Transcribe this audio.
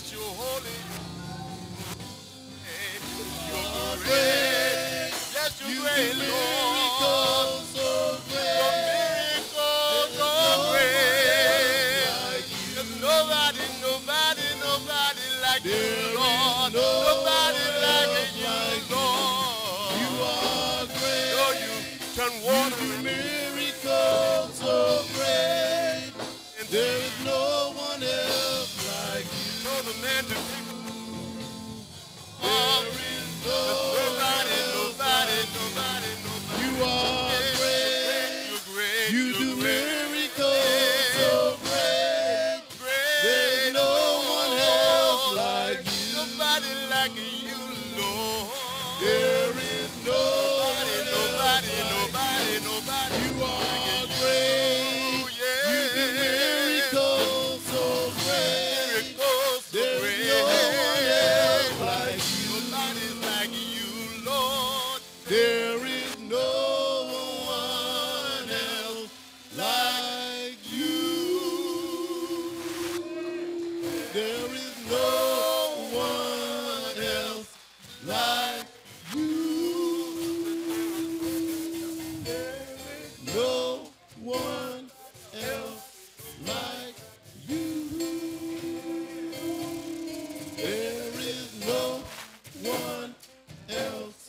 bless your holy name. You're great. great. Yes, you're You great, do Lord. miracles so Your great. miracles There's are no one great. else like you. There's nobody like There you, is Lord. no Nobody one like else you, like you. Lord. You are great. Oh, you turn You water do into miracles so great. and There is no one else like you. show the man to take There is no nobody, one else nobody, like nobody, nobody. you. You are Yes, great. you're great, You you're do great. miracles so great. There's Great, no one else Lord. like you. Nobody like you, Lord. There is no Nobody, one nobody, else like nobody. you. You are great. Oh, You do yeah. miracles so great. Miracles so There's great. no one else like you. Nobody's like you, Lord. There is no one else like you. There is no one else like you. No one else like you. There is no one else